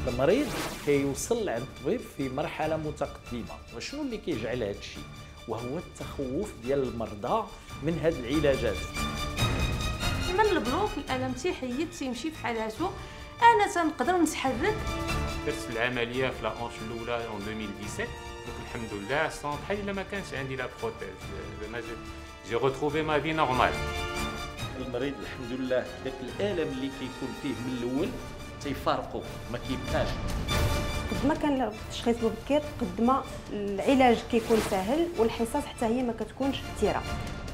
المريض كيوصل عند الطبيب في مرحله متقدمه. وشنو اللي كيجعل هذا الشيء؟ وهو التخوف ديال المرضى من هذه العلاجات. من البلوك الالم تيحيد تيمشي بحال هاتو، انا تنقدر نتحرك. درت العمليه في لاونش الاولى ان 2017 دونك الحمد لله صون بحال الا ما كانش عندي لا بروتيز. زعما جي روتروفي ما في نورمال. المريض الحمد لله داك الالم اللي كيكون فيه من الاول تيفارقوا، ما كيبقاش. قد ما كان التشخيص مبكر قد ما العلاج كيكون سهل والحصص حتى هي ما كتكونش كثيره.